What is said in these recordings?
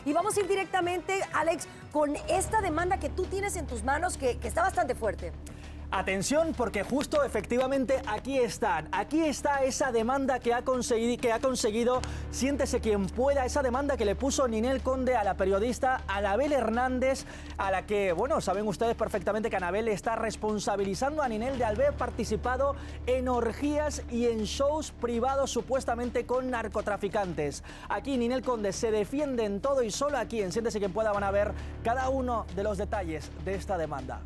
Y vamos a ir directamente, Alex, con esta demanda que tú tienes en tus manos, que está bastante fuerte. Atención, porque justo efectivamente aquí está esa demanda que ha conseguido, siéntese quien pueda, esa demanda que le puso Ninel Conde a la periodista Anabel Hernández, a la que, bueno, saben ustedes perfectamente que Anabel está responsabilizando a Ninel de haber participado en orgías y en shows privados supuestamente con narcotraficantes. Aquí Ninel Conde se defiende en todo y solo aquí en Siéntese quien pueda van a ver cada uno de los detalles de esta demanda.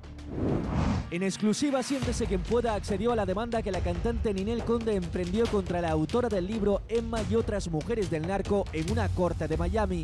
En exclusiva, Siéntese quien pueda accedió a la demanda que la cantante Ninel Conde emprendió contra la autora del libro Emma y otras mujeres del narco en una corte de Miami.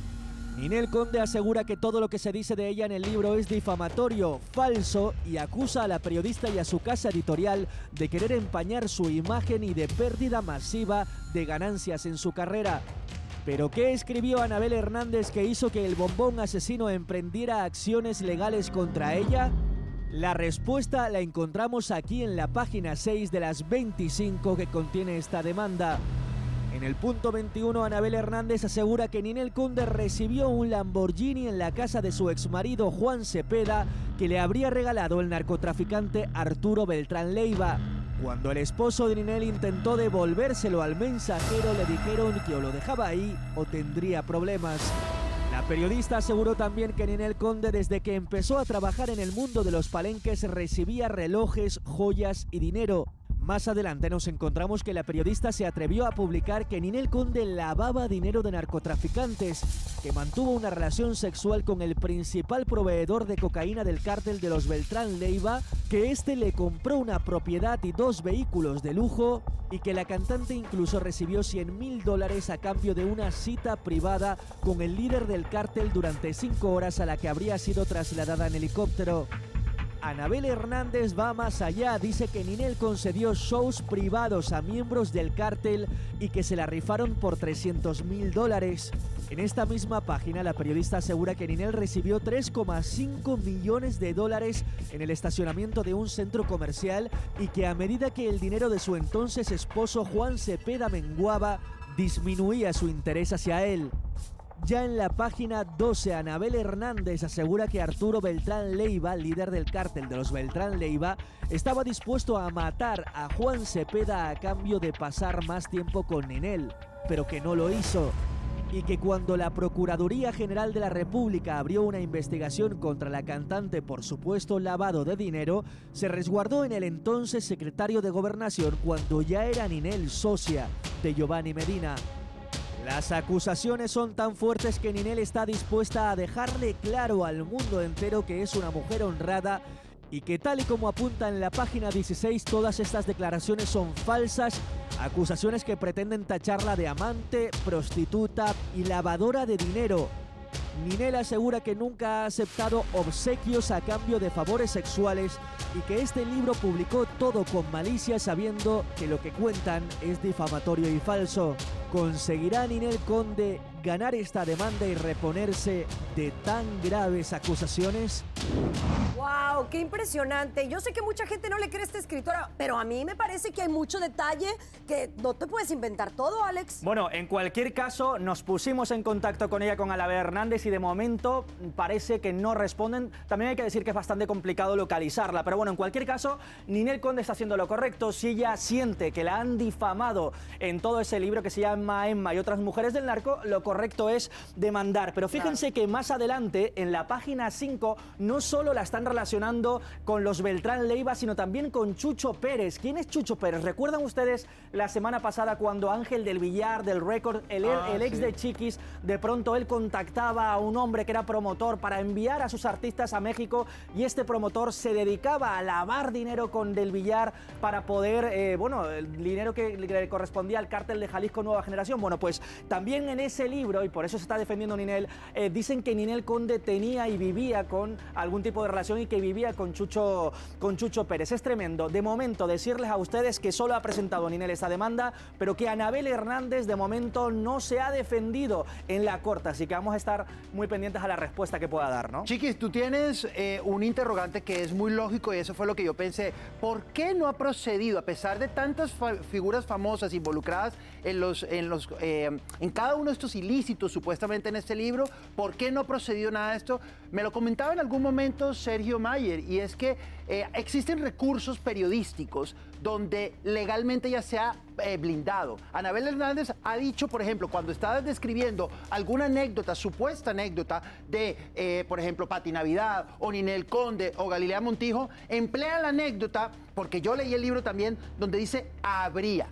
Ninel Conde asegura que todo lo que se dice de ella en el libro es difamatorio, falso y acusa a la periodista y a su casa editorial de querer empañar su imagen y de pérdida masiva de ganancias en su carrera. ¿Pero qué escribió Anabel Hernández que hizo que el bombón asesino emprendiera acciones legales contra ella? La respuesta la encontramos aquí en la página 6 de las 25 que contiene esta demanda. En el punto 21, Anabel Hernández asegura que Ninel Conde recibió un Lamborghini en la casa de su exmarido Juan Cepeda, que le habría regalado el narcotraficante Arturo Beltrán Leiva. Cuando el esposo de Ninel intentó devolvérselo al mensajero, le dijeron que o lo dejaba ahí o tendría problemas. La periodista aseguró también que Ninel Conde, desde que empezó a trabajar en el mundo de los palenques, recibía relojes, joyas y dinero. Más adelante nos encontramos que la periodista se atrevió a publicar que Ninel Conde lavaba dinero de narcotraficantes, que mantuvo una relación sexual con el principal proveedor de cocaína del cártel de los Beltrán Leiva, que este le compró una propiedad y 2 vehículos de lujo, y que la cantante incluso recibió $100.000 a cambio de una cita privada con el líder del cártel durante 5 horas, a la que habría sido trasladada en helicóptero. Anabel Hernández va más allá, dice que Ninel concedió shows privados a miembros del cártel y que se la rifaron por $300.000. En esta misma página, la periodista asegura que Ninel recibió $3,5 millones en el estacionamiento de un centro comercial y que a medida que el dinero de su entonces esposo Juan Cepeda menguaba, disminuía su interés hacia él. Ya en la página 12, Anabel Hernández asegura que Arturo Beltrán Leiva, líder del cártel de los Beltrán Leiva, estaba dispuesto a matar a Juan Cepeda a cambio de pasar más tiempo con Ninel, pero que no lo hizo. Y que cuando la Procuraduría General de la República abrió una investigación contra la cantante por supuesto lavado de dinero, se resguardó en el entonces secretario de Gobernación cuando ya era Ninel socia de Giovanni Medina. Las acusaciones son tan fuertes que Ninel está dispuesta a dejarle claro al mundo entero que es una mujer honrada y que, tal y como apunta en la página 16, todas estas declaraciones son falsas, acusaciones que pretenden tacharla de amante, prostituta y lavadora de dinero. Ninel asegura que nunca ha aceptado obsequios a cambio de favores sexuales y que este libro publicó todo con malicia, sabiendo que lo que cuentan es difamatorio y falso. ¿Conseguirá Ninel Conde ganar esta demanda y reponerse de tan graves acusaciones? ¡Wow! ¡Qué impresionante! Yo sé que mucha gente no le cree a esta escritora, pero a mí me parece que hay mucho detalle que no te puedes inventar todo, Alex. Bueno, en cualquier caso, nos pusimos en contacto con ella, con Anabel Hernández, y de momento parece que no responden. También hay que decir que es bastante complicado localizarla, pero bueno, en cualquier caso, Ninel Conde está haciendo lo correcto. Si ella siente que la han difamado en todo ese libro que se llama Emma y otras mujeres del narco, lo correcto es demandar. Pero fíjense que más adelante, en la página 5, no solo la están relacionando con los Beltrán Leiva, sino también con Chucho Pérez. ¿Quién es Chucho Pérez? ¿Recuerdan ustedes la semana pasada cuando Ángel del Villar, del Récord, el ex de Chiquis, de pronto él contactaba a un hombre que era promotor para enviar a sus artistas a México, y este promotor se dedicaba a lavar dinero con Del Villar para poder, bueno, el dinero que le correspondía al cártel de Jalisco Nueva Generación? Bueno, pues también en ese libro, y por eso se está defendiendo Ninel, dicen que Ninel Conde tenía y vivía con algún tipo de relación y que vivía con Chucho Pérez. Es tremendo. De momento, decirles a ustedes que solo ha presentado Ninel esta demanda, pero que Anabel Hernández de momento no se ha defendido en la corte, así que vamos a estar muy pendientes a la respuesta que pueda dar, ¿no? Chiquis, tú tienes un interrogante que es muy lógico y eso fue lo que yo pensé. ¿Por qué no ha procedido, a pesar de tantas figuras famosas involucradas en cada uno de estos ilícitos supuestamente en este libro, por qué no ha procedido nada de esto? Me lo comentaba en algún momento Sergio Mayer, y es que existen recursos periodísticos donde legalmente ya se ha blindado. Anabel Hernández ha dicho, por ejemplo, cuando estaba describiendo alguna anécdota, supuesta anécdota de, por ejemplo, Pati Navidad o Ninel Conde o Galilea Montijo, emplea la anécdota, porque yo leí el libro también, donde dice habría.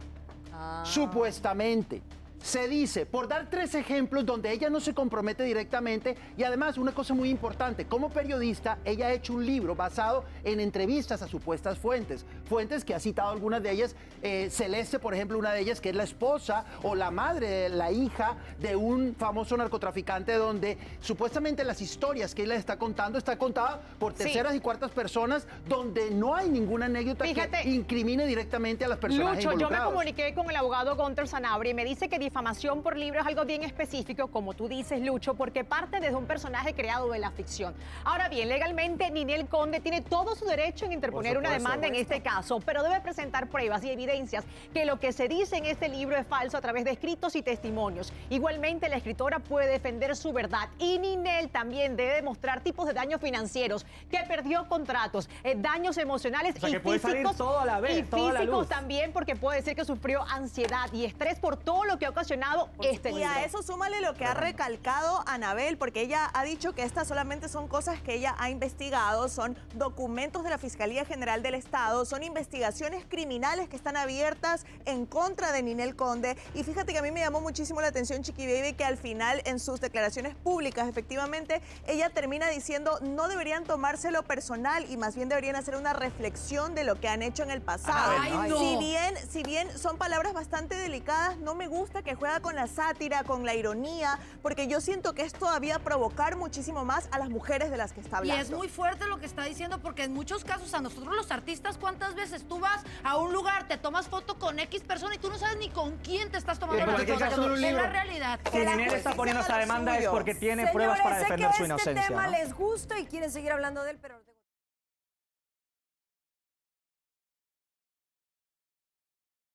Supuestamente. Se dice, por dar 3 ejemplos donde ella no se compromete directamente, y además una cosa muy importante, como periodista ella ha hecho un libro basado en entrevistas a supuestas fuentes que ha citado algunas de ellas, Celeste, por ejemplo, una de ellas que es la esposa o la madre, la hija de un famoso narcotraficante, donde supuestamente las historias que ella está contando está contada por terceras y cuartas personas, donde no hay ninguna anécdota que incrimine directamente a las personas involucradas. Yo me comuniqué con el abogado Gunter Sanabria y me dice que difamación por libro es algo bien específico, como tú dices, Lucho, porque parte desde un personaje creado de la ficción. Ahora bien, legalmente Ninel Conde tiene todo su derecho en interponer una demanda en este caso, pero debe presentar pruebas y evidencias que lo que se dice en este libro es falso a través de escritos y testimonios. Igualmente, la escritora puede defender su verdad y Ninel también debe demostrar tipos de daños financieros, que perdió contratos, daños emocionales, o sea, y que puede físicos, salir todo a la vez, y físicos también, porque puede decir que sufrió ansiedad y estrés por todo lo que ha ocasionado este libro. Y a eso súmale lo que ha recalcado Anabel, porque ella ha dicho que estas solamente son cosas que ella ha investigado, son documentos de la Fiscalía General del Estado, son investigaciones criminales que están abiertas en contra de Ninel Conde. Y fíjate que a mí me llamó muchísimo la atención, Chiqui Baby, que al final en sus declaraciones públicas, efectivamente, ella termina diciendo no deberían tomárselo personal y más bien deberían hacer una reflexión de lo que han hecho en el pasado. Ay, no. Si bien son palabras bastante delicadas, no me gusta que juega con la sátira, con la ironía, porque yo siento que es todavía provocar muchísimo más a las mujeres de las que está hablando. Y es muy fuerte lo que está diciendo, porque en muchos casos a nosotros los artistas, ¿cuántas veces tú vas a un lugar, te tomas foto con X persona y tú no sabes ni con quién te estás tomando la foto? Es la realidad. Si Ninel está poniendo esta demanda es porque tiene pruebas para defender su inocencia. Este tema les gusta y quieren seguir hablando de él, pero...